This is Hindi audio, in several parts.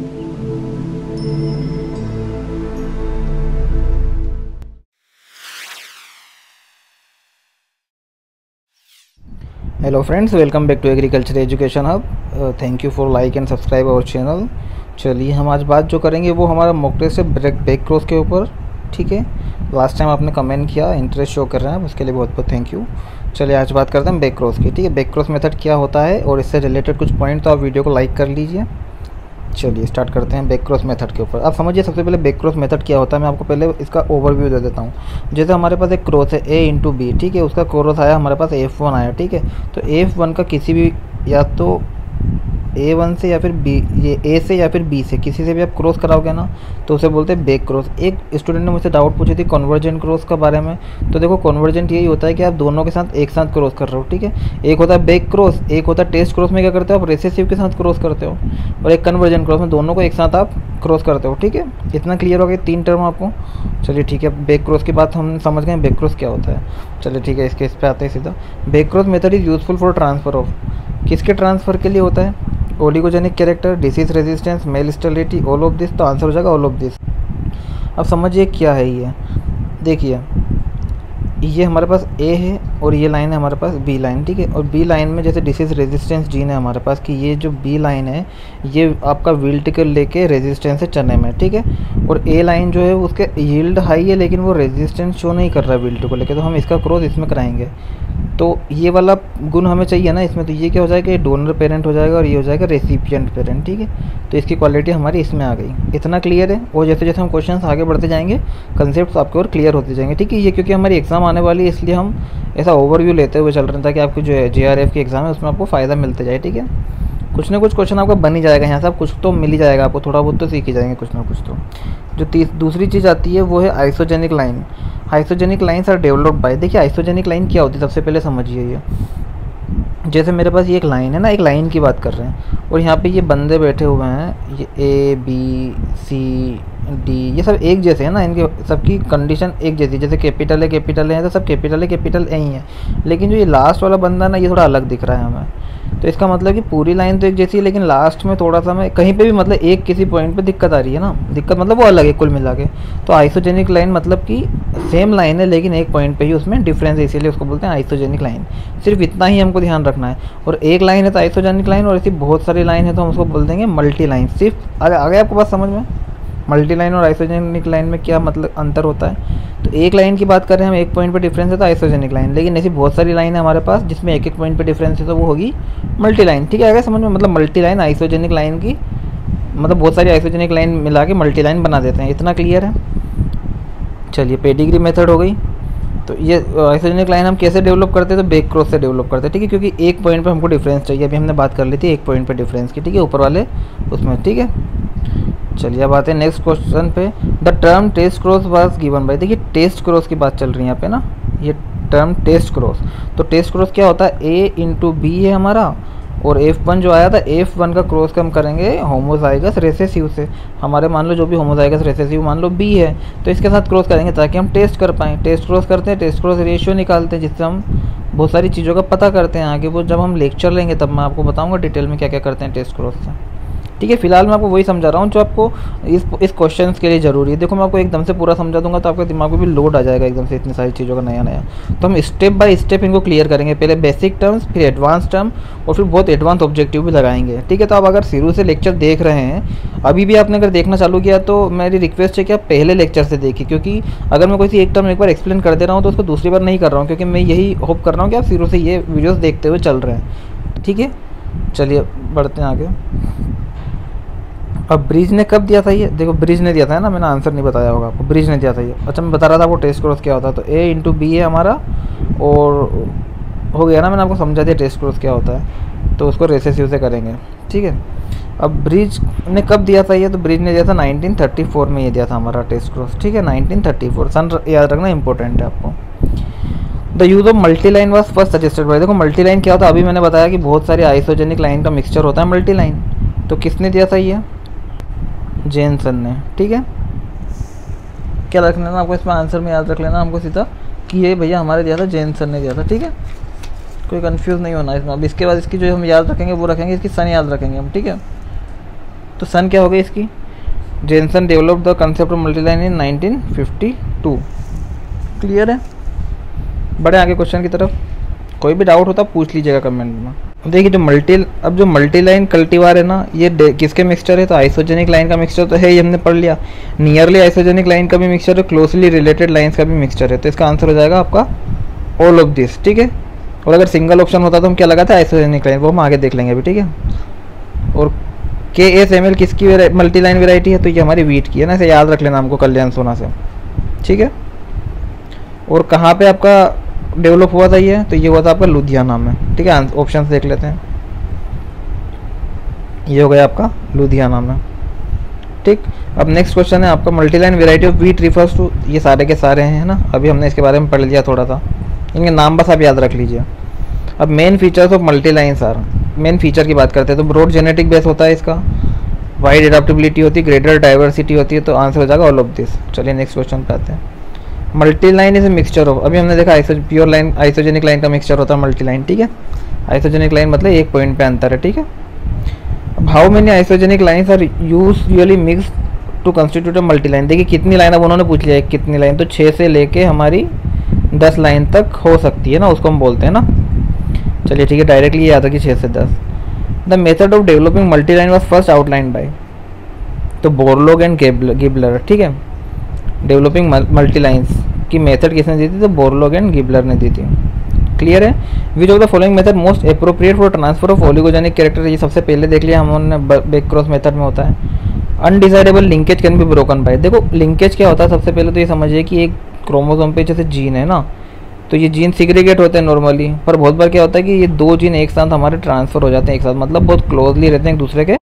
Hello friends, welcome back to agriculture education hub. Thank you for like and subscribe our channel. चलिए हम आज बात जो करेंगे वो हमारा मॉक टेस्ट से बैक क्रॉस के ऊपर। ठीक है, लास्ट टाइम आपने कमेंट किया, इंटरेस्ट शो कर रहे हैं, उसके लिए बहुत बहुत थैंक यू। चलिए आज बात करते हैं बैक क्रॉस की। ठीक है, बैक क्रॉस मेथड क्या होता है और इससे रिलेटेड कुछ पॉइंट तो आप वीडियो को लाइक कर लीजिए। चलिए स्टार्ट करते हैं बैक क्रॉस मेथड के ऊपर। आप समझिए सबसे पहले बैक क्रॉस मेथड क्या होता है। मैं आपको पहले इसका ओवरव्यू दे देता हूँ। जैसे हमारे पास एक क्रॉस है A इंटू बी, ठीक है, उसका क्रॉस आया हमारे पास F1 आया। ठीक है, तो F1 का किसी भी या तो A1 से या फिर B, ये A से या फिर B से किसी से भी आप क्रॉस कराओगे ना तो उसे बोलते हैं बैक क्रॉस। एक स्टूडेंट ने मुझसे डाउट पूछी थी कन्वर्जेंट क्रॉस के बारे में। तो देखो कन्वर्जेंट यही होता है कि आप दोनों के साथ एक साथ क्रॉस कर रहे हो। ठीक है, एक होता है बैक क्रॉस, एक होता है टेस्ट क्रॉस में क्या करते हो आप रिसेसिव के साथ क्रॉस करते हो, और एक कन्वर्जेंट क्रॉस में दोनों को एक साथ आप क्रॉस करते हो। ठीक है, इतना क्लियर हो गया, 3 टर्म आपको। चलिए ठीक है, बैक क्रॉस की बात हम समझ गए, बैक क्रॉस क्या होता है। चलिए ठीक है, इस पे आते हैं सीधा। Back cross method is useful for transfer of, किसके ट्रांसफ़र के लिए होता है? Oligogenic character, disease resistance, male sterility, all of this. तो आंसर हो जाएगा ऑल ऑफ दिस। अब समझिए क्या है ये। देखिए ये हमारे पास A है और ये लाइन है हमारे पास B लाइन। ठीक है, और B लाइन में जैसे डिसीज रेजिस्टेंस जीन है हमारे पास कि ये जो B लाइन है ये आपका विल्ट के लेके रेजिस्टेंस है चने में। ठीक है, और A लाइन जो है उसके यील्ड हाई है लेकिन वो रेजिस्टेंस शो नहीं कर रहा है विल्ट को लेके, तो हम इसका क्रॉस इसमें कराएंगे। तो ये वाला गुण हमें चाहिए ना इसमें, तो ये क्या हो जाएगा, ये डोनर पेरेंट हो जाएगा और ये हो जाएगा रेसिपिएंट पेरेंट। ठीक है, तो इसकी क्वालिटी हमारी इसमें आ गई। इतना क्लियर है। और जैसे जैसे हम क्वेश्चंस आगे बढ़ते जाएंगे कंसेप्ट आपके और क्लियर होते जाएंगे। ठीक है, ये क्योंकि हमारी एग्जाम आने वाली है इसलिए हम ऐसा ओवरव्यू लेते हुए चल रहे हैं ताकि आपकी जो है JRF की एग्ज़ाम है उसमें आपको फ़ायदा मिलते जाए। ठीक है, कुछ ना कुछ क्वेश्चन आपका बन ही जाएगा यहाँ से, आप कुछ तो मिल ही जाएगा आपको, थोड़ा बहुत तो सीख ही जाएंगे कुछ ना कुछ तो। जो दूसरी चीज़ आती है वो है isogenic line. Isogenic lines are developed by, देखिए आइसोजेनिक लाइन क्या होती है सबसे पहले समझिए। ये जैसे मेरे पास ये एक लाइन है ना, एक लाइन की बात कर रहे हैं और यहाँ पे ये बंदे बैठे हुए हैं, ये A B C D ये सब एक जैसे हैं ना, इनके सबकी कंडीशन एक जैसी, जैसे कैपिटल है तो सब कैपिटल A ही है। लेकिन जो ये लास्ट वाला बंदा ना ये थोड़ा अलग दिख रहा है हमें। तो इसका मतलब कि पूरी लाइन तो एक जैसी है लेकिन लास्ट में थोड़ा सा हमें कहीं पे भी मतलब एक किसी पॉइंट पे दिक्कत आ रही है ना, दिक्कत मतलब वो अलग है कुल मिला के। तो आइसोजेनिक लाइन मतलब कि सेम लाइन है लेकिन एक पॉइंट पे ही उसमें डिफरेंस है, इसीलिए उसको बोलते हैं आइसोजेनिक लाइन। सिर्फ इतना ही हमको ध्यान रखना है। और एक लाइन है तो आइसोजेनिक लाइन, और ऐसी बहुत सारी लाइन है तो हम उसको बोल देंगे मल्टी लाइन। सिर्फ आगे आपको बात समझ में, मल्टी लाइन और आइसोजेनिक लाइन में क्या मतलब अंतर होता है। तो एक लाइन की बात कर रहे हैं हम, एक पॉइंट पे डिफरेंस है तो आइसोजेनिक लाइन, लेकिन ऐसी बहुत सारी लाइन है हमारे पास जिसमें एक एक पॉइंट पे डिफरेंस है तो वो होगी मल्टी लाइन। ठीक है, आगे समझ में, मतलब मल्टी लाइन आइसोजेनिक लाइन की मतलब बहुत सारी आइसोजेनिक लाइन मिला के मल्टी लाइन बना देते हैं। इतना क्लियर है। चलिए पेडिग्री मेथड हो गई। तो ये आइसोजेनिक लाइन हम कैसे डेवलप करते हैं, तो बैक क्रॉस से डेवलप करते हैं। ठीक है, क्योंकि एक पॉइंट पे हमको डिफरेंस चाहिए, अभी हमने बात कर ली थी एक पॉइंट पे डिफरेंस की। ठीक है, ऊपर वाले उसमें। ठीक है, चलिए अब आते हैं नेक्स्ट क्वेश्चन पे। The term test cross was given by, देखिए टेस्ट क्रॉस की बात चल रही है यहाँ पे ना, ये टर्म टेस्ट क्रॉस। तो टेस्ट क्रॉस क्या होता है, A इंटू B है हमारा, और F1 जो आया था F1 का क्रॉस हम करेंगे होमोजाइगस रेसेसिव से। हमारे मान लो जो भी होमोजाइगस रेसेसिव मान लो B है तो इसके साथ क्रॉस करेंगे ताकि हम टेस्ट कर पाएँ। टेस्ट क्रॉस करते हैं, टेस्ट क्रॉस रेशियो निकालते हैं जिससे हम बहुत सारी चीज़ों का पता करते हैं। आगे वो जब हम लेक्चर लेंगे तब मैं आपको बताऊँगा डिटेल में क्या क्या करते हैं टेस्ट क्रॉस से। ठीक है, फिलहाल मैं आपको वही समझा रहा हूँ जो आपको इस क्वेश्चन के लिए ज़रूरी है। देखो मैं आपको एकदम से पूरा समझा दूंगा तो आपके दिमाग में भी लोड आ जाएगा एकदम से इतनी सारी चीज़ों का नया नया। तो हम स्टेप बाय स्टेप इनको क्लियर करेंगे, पहले बेसिक टर्म्स, फिर एडवांस टर्म, और फिर बहुत एडवांस ऑब्जेक्टिव भी लगाएंगे। ठीक है, तो आप अगर शुरू से लेक्चर देख रहे हैं, अभी भी आपने अगर देखना चालू किया तो मेरी रिक्वेस्ट है कि आप पहले लेक्चर से देखिए, क्योंकि अगर मैं कोई एक टर्म एक बार एक्सप्लेन कर दे रहा हूँ तो उसको दूसरी बार नहीं कर रहा हूँ, क्योंकि मैं यही होप कर रहा हूँ कि आप शुरू से ये वीडियोज़ देखते हुए चल रहे हैं। ठीक है, चलिए बढ़ते हैं आगे। अब ब्रिज ने कब दिया था ये, देखो ब्रिज ने दिया था ना, मैंने आंसर नहीं बताया होगा आपको, ब्रिज ने दिया था ये। अच्छा मैं बता रहा था वो टेस्ट क्रॉस क्या होता है, तो A इंटू B है हमारा, और हो गया ना, मैंने आपको समझा दिया टेस्ट क्रॉस क्या होता है, तो उसको रेसेसिव से करेंगे। ठीक है, अब ब्रिज ने कब दिया था ये, तो ब्रिज ने दिया था 1934 में, ये दिया था हमारा टेस्ट क्रॉस। ठीक है, 1934 सन याद रखना इंपॉर्टेंट है आपको। The use of multi line was first suggested by, देखो मल्टी लाइन क्या होता है, अभी मैंने बताया कि बहुत सारी आइसोजेनिक लाइन का मिक्सचर होता है मल्टी लाइन। तो किसने दिया था ये, जेनसन ने। ठीक है, क्या रख लेना आपको इसमें आंसर में याद रख लेना हमको सीधा कि ये भैया हमारे दिया था, जेनसन ने दिया था। ठीक है, कोई कंफ्यूज नहीं होना इसमें। अब इसके बाद इसकी जो हम याद रखेंगे वो रखेंगे, इसकी सन याद रखेंगे हम। ठीक है, तो सन क्या हो गई इसकी, Jensen develop the concept of multiline in 1952। Clear है। बड़े आगे क्वेश्चन की तरफ, कोई भी डाउट होता पूछ लीजिएगा कमेंट में। देखिए जो मल्टी लाइन कल्टीवार है ना, ये किसके मिक्सचर है, तो आइसोजेनिक लाइन का मिक्सचर तो है, ये हमने पढ़ लिया। नियरली आइसोजेनिक लाइन का भी मिक्सचर है, क्लोजली रिलेटेड लाइन्स का भी मिक्सचर है। तो इसका आंसर हो जाएगा आपका ऑल ऑफ दिस, ठीक है। और अगर सिंगल ऑप्शन होता तो हम क्या लगाते, आइसोजेनिक लाइन, वो हम आगे देख लेंगे अभी, ठीक है। और KSML किसकी मल्टी लाइन वेराइटी है, तो ये हमारी वीट की है ना, इसे याद रख लेना हमको कल्याण सोना से, ठीक है। और कहाँ पे आपका डेवलप हुआ था ये, तो ये हुआ था आपका लुधियाना में, ठीक है। ऑप्शन देख लेते हैं, ये हो गया आपका लुधियाना में, ठीक। अब नेक्स्ट क्वेश्चन है आपका, multiline variety of wheat refers to, ये सारे के सारे हैं ना, अभी हमने इसके बारे में पढ़ लिया थोड़ा सा, इनके नाम बस आप याद रख लीजिए। अब main features of multiline sir, main feature की बात करते हैं तो ब्रॉड जेनेटिक बेस होता है इसका, वाइड एडाप्टेबिलिटी होती है, ग्रेटर डाइवर्सिटी होती है, तो आंसर हो जाएगा ऑल ऑफ दिस। चलिए नेक्स्ट क्वेश्चन पे आते हैं। Multiline is a mixture of, अभी हमने देखा प्योर लाइन आइसोजेनिक लाइन का मिक्सचर होता है मल्टीलाइन, ठीक है। आइसोजेनिक लाइन मतलब एक पॉइंट पे अंतर है, ठीक है। अब how many isogenic lines are usually mix to constitute a multiline, देखिए कितनी लाइन, अब उन्होंने पूछ लिया है कितनी लाइन, तो 6 से लेके हमारी 10 लाइन तक हो सकती है ना, उसको हम बोलते हैं ना। चलिए ठीक है, डायरेक्टली याद रखिए 6 से 10। The method of developing multiline was first outline by, तो बोरलॉग एंड गिबलर, ठीक है। डेवलपिंग मल्टीलाइंस की मेथड किसने दी थी, तो बोरलॉग एंड गिबलर ने दी थी। क्लियर है। Which of the following method most appropriate for transfer of oligogenic character, ये सबसे पहले देख लिया हमने, बैक क्रॉस मेथड में होता है। Undesirable linkage can be broken by, देखो लिंकेज क्या होता है, सबसे पहले तो ये समझिए कि एक क्रोमोसोम पे जैसे जीन है ना, तो ये जीन सिग्रीगेट होते हैं नॉर्मली, पर बहुत बार क्या होता है कि ये 2 जीन एक साथ हमारे ट्रांसफर हो जाते हैं एक साथ, मतलब बहुत क्लोजली रहते हैं एक दूसरे के,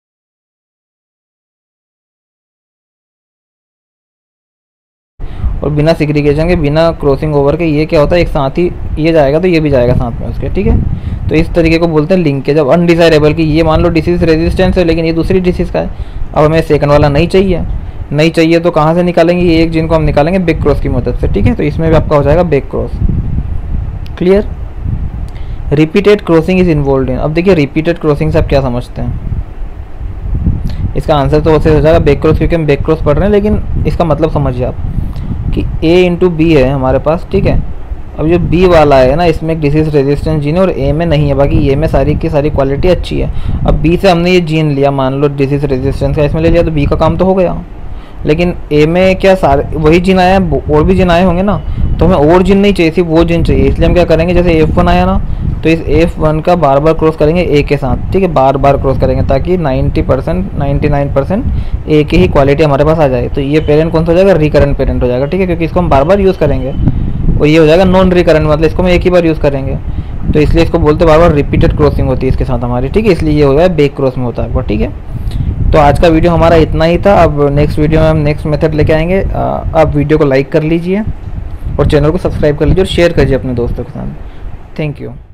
और बिना सिग्रीगेशन के, बिना क्रॉसिंग ओवर के ये क्या होता है एक साथ ही, ये जाएगा तो ये भी जाएगा साथ में उसके, ठीक है। तो इस तरीके को बोलते हैं लिंकेज। अब अनडिजायरेबल की, ये मान लो डिसीज रेजिस्टेंस है लेकिन ये दूसरी डिसीज का है, अब हमें सेकंड वाला नहीं चाहिए तो कहाँ से निकालेंगे, ये एक जीन को हम निकालेंगे बैक क्रॉस की मदद से, ठीक है। तो इसमें भी आपका हो जाएगा back cross. Clear. Repeated crossing is involve in, अब देखिए रिपीटेड क्रॉसिंग से आप क्या समझते हैं, इसका आंसर तो वैसे हो जाएगा बैक क्रॉस, क्योंकि हम बैक क्रॉस पढ़ रहे हैं, लेकिन इसका मतलब समझिए आप कि A इंटू बी है हमारे पास, ठीक है। अब जो B वाला है ना, इसमें एक डिसीज रेजिस्टेंस जीन है और A में नहीं है, बाकी A में सारी की सारी क्वालिटी अच्छी है। अब B से हमने ये जीन लिया, मान लो डिसीज रेजिस्टेंस का इसमें ले लिया, तो B का काम तो हो गया। लेकिन A में क्या सारे वही जीन आया है, और भी जीन आए होंगे ना, तो हमें और जीन नहीं चाहिए, सिर्फ वो जीन चाहिए। इसलिए हम क्या करेंगे, जैसे F1 आया ना, तो इस F1 का बार बार क्रॉस करेंगे A के साथ, ठीक है, बार बार क्रॉस करेंगे ताकि 99% A की ही क्वालिटी हमारे पास आ जाए। तो ये पेरेंट कौन सा हो जाएगा, रिकरेंट पेरेंट हो जाएगा, ठीक है, क्योंकि इसको हम बार बार यूज़ करेंगे। और ये हो जाएगा नॉन रिकरेंट, मतलब इसको हम एक ही बार यूज़ करेंगे, तो इसलिए इसको बोलते बार बार रिपीटेड क्रॉसिंग होती है इसके साथ हमारी, ठीक है। इसलिए ये हो जाए बैक क्रॉस में होता है आपको, ठीक है। तो आज का वीडियो हमारा इतना ही था। अब नेक्स्ट वीडियो में हम नेक्स्ट मेथड लेके आएंगे। आप वीडियो को लाइक कर लीजिए और चैनल को सब्सक्राइब कर लीजिए और शेयर करिए अपने दोस्तों के साथ। Thank you.